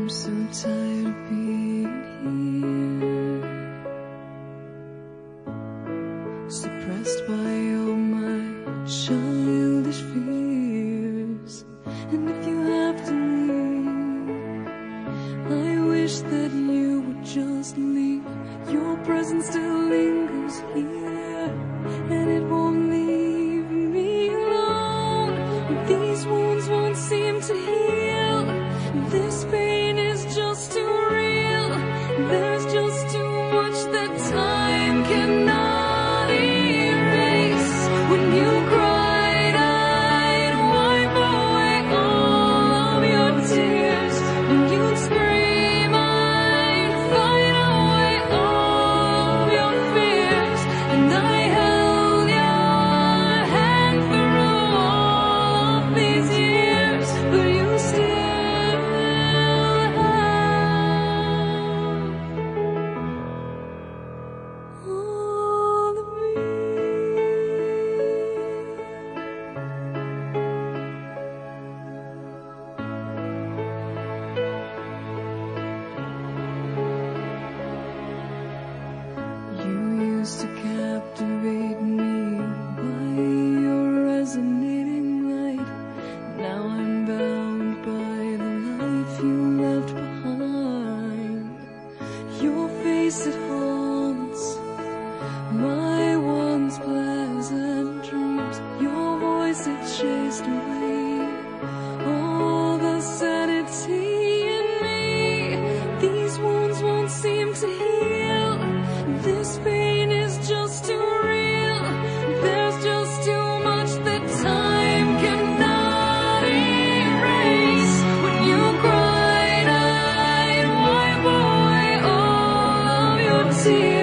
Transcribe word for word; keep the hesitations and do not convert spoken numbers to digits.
so tired of being here, suppressed by all my childish fears. And if you have to leave, I wish that you would just leave. Your presence still lingers here, and it won't leave me alone. These wounds won't seem to heal. This pain is just too real. There's just too much that time cannot erase. When you cried, I'd wipe away all of your tears. When you'd scream, I'd fight away all of your fears. And I held your hand through all of these years, but you still all of me. You used to captivate me by your resonating light. Now I'm bound by the life you left behind. Your face, it haunts my once pleasant dreams. Your voice, it chased away all the sanity in me. These wounds won't seem to heal. This pain is just too real. There's just too much that time cannot erase. When you cried, I'd wipe away all of your tears.